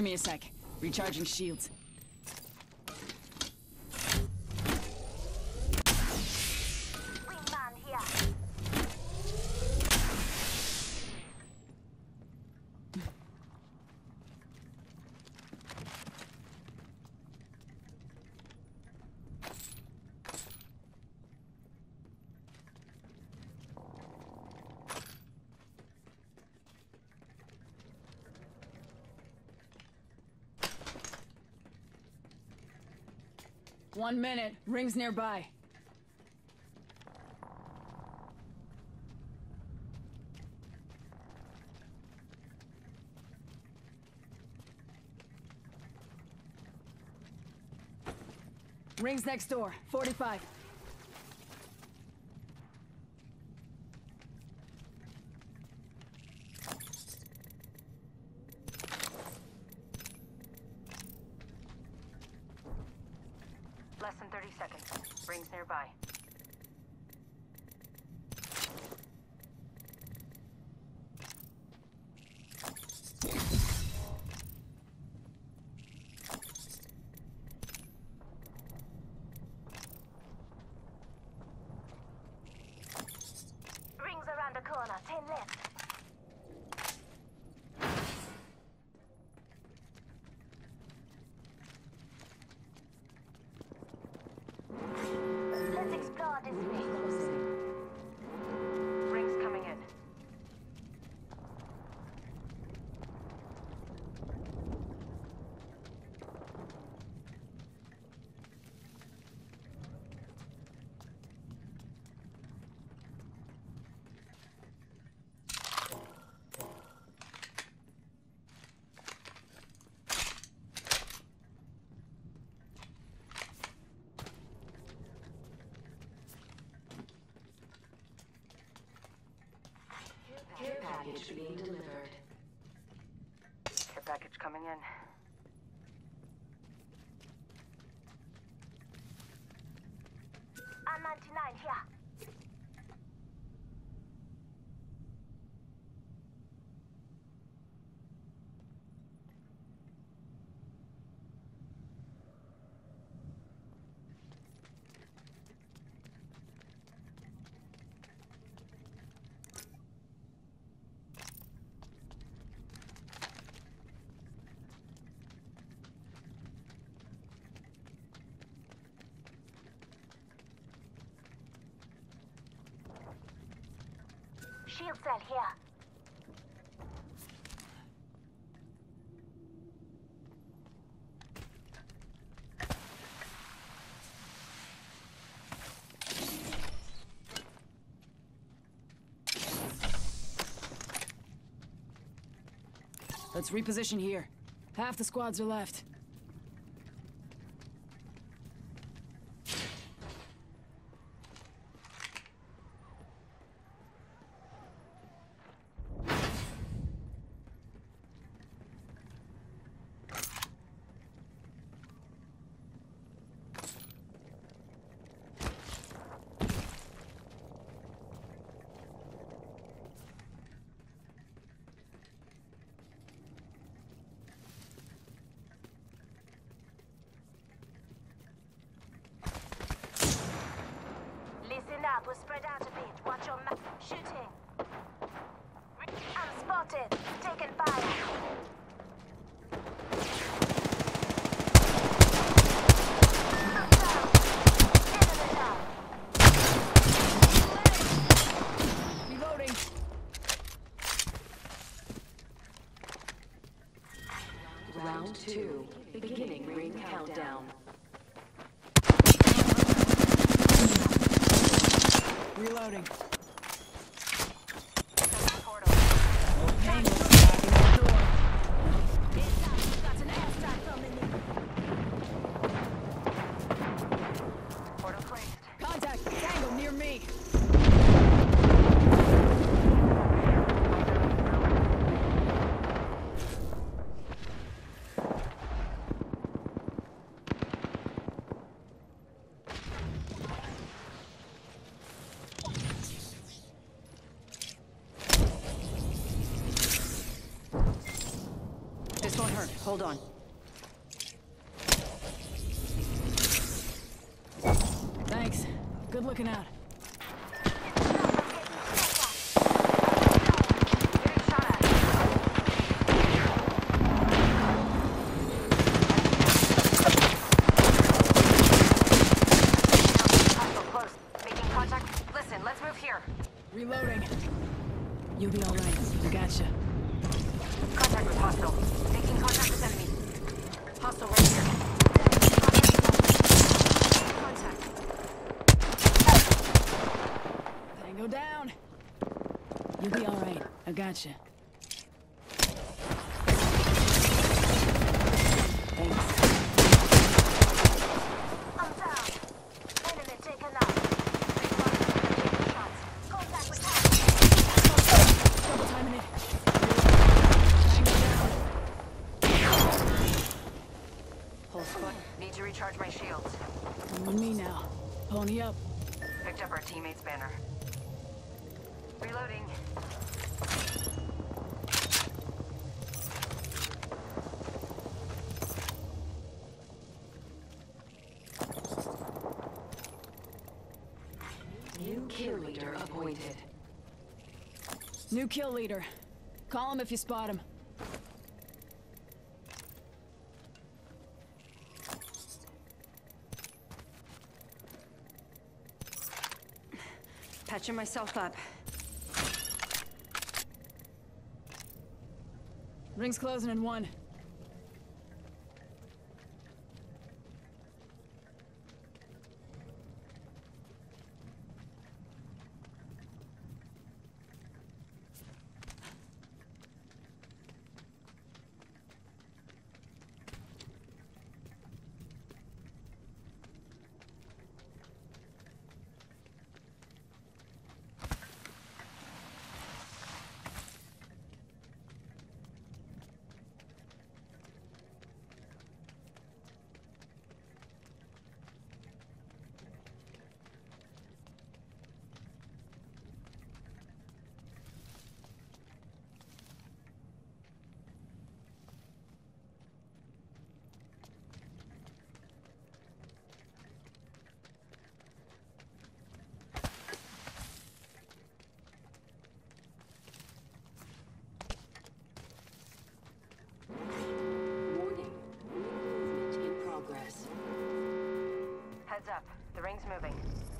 Give me a sec. Recharging shields. Wingman here. One minute. Rings nearby. Rings next door. 45. Less than 30 seconds. Rings nearby. Rings around the corner. 10 left. Let's explore this space. Rings coming in. Care package being delivered. Care package coming in. R99 here. Shield cell here. Let's reposition here. Half the squads are left. Listen up, we'll spread out a bit. Watch your map. Shooting. I'm spotted. Taking fire. I'm down. Enemy down. Reloading. Round 2. Beginning ring countdown. Reloading. Portal. Tango knocking on the door. Got an airstrike coming in. Portal closed. Contact. Tango near me. Hold on. Thanks. Good looking out. Getting shot at. Hostile close. Making contact. Listen, let's move here. Reloading. You'll be all right. I gotcha. Contact with hostile. Making contact with enemy. Hostile right here. Contact. Tango down. You'll be all right. I gotcha. Thanks. I'm down. Enemy taken out. Shots. Contact with Double timing it. Whole squad. Need to recharge my shields. On me now. Pony up. Picked up our teammate's banner. Reloading. New kill leader appointed. New kill leader. Call him if you spot him. Patching myself up. Ring's closing in 1. Warning. Movement in progress. Heads up. The ring's moving.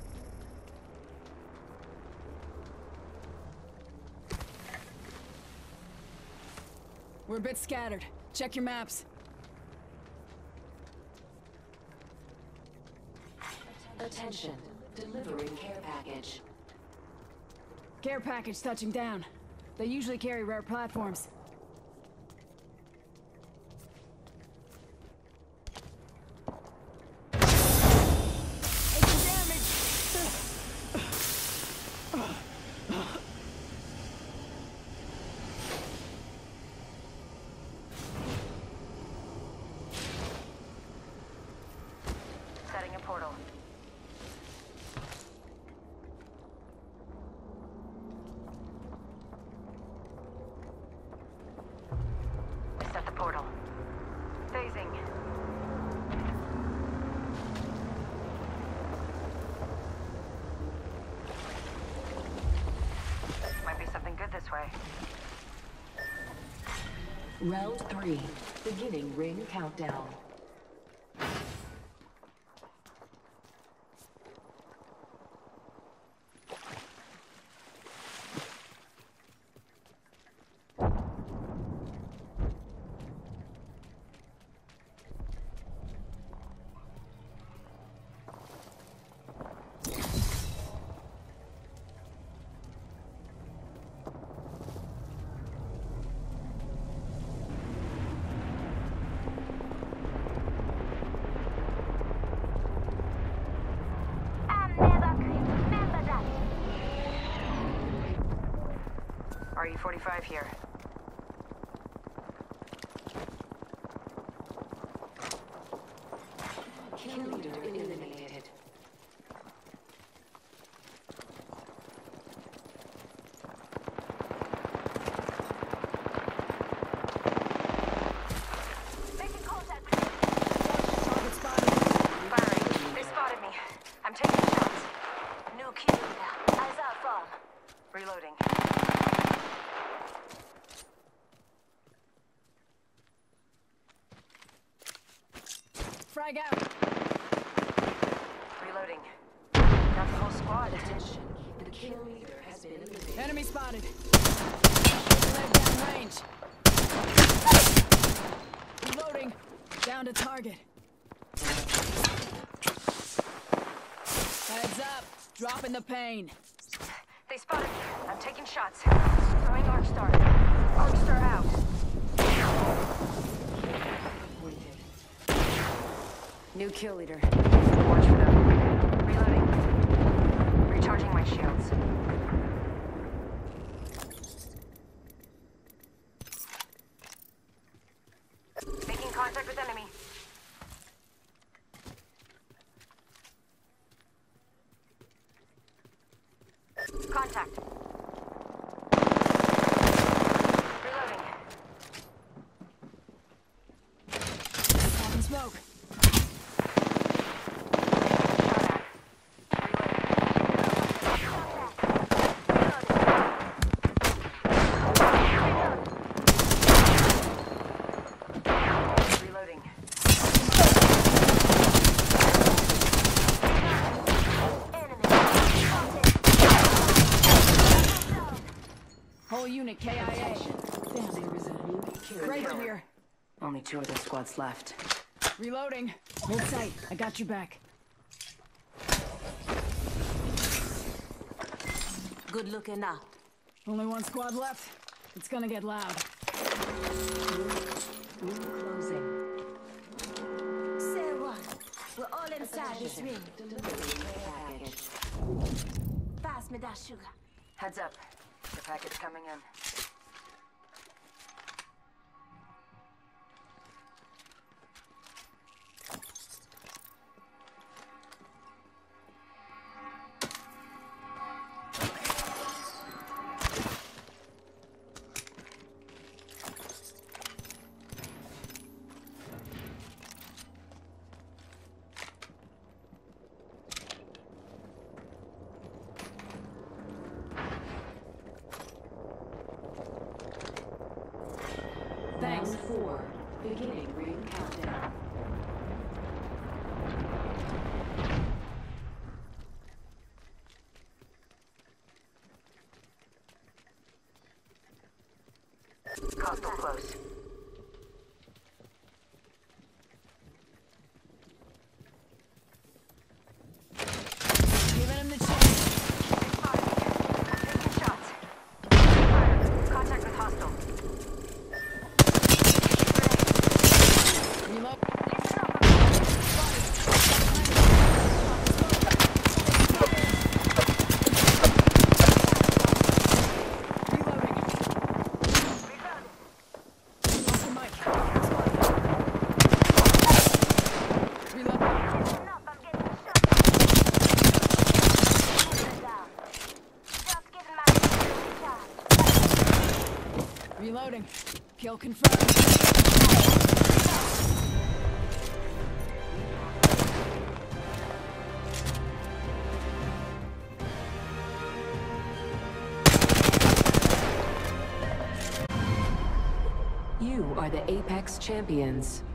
We're a bit scattered. Check your maps. Attention. Delivering care package. Care package touching down. They usually carry rare platforms. Taking damage! Setting a portal. Set the portal. Phasing. Might be something good this way. Round 3. Beginning ring countdown. I'm never quit. Remember that. RE-45 here. Kill leader eliminated. frag out. Reloading. Got the whole squad. Attention. The kill leader has been eliminated. Enemy spotted. Leg down range. Reloading. Down to target. Heads up. Dropping the pain. They spotted me. I'm taking shots. Throwing Arcstar. Arcstar out. New kill leader. Watch for them. Reloading. Recharging my shields. Making contact with enemy. Contact. Reloading. Having smoke. Reloading. Whole unit KIA. Damn, there is a new kill Right leader. here. Only 2 of the squads left. Reloading. Hold tight. I got you back. Good looking out. Only one squad left. It's gonna get loud. Ring closing. Say what? We're all inside this ring. Delivery package. Pass me that sugar. Heads up. The packet's coming in. Thanks. Round 4. Beginning ring countdown. Hostile close. Giving him the chance. Taking shots. Fire. Contact with hostile. Reload. Reloading. Lost the mic. Reload. Reloading. Kill confirmed. You are the Apex Champions.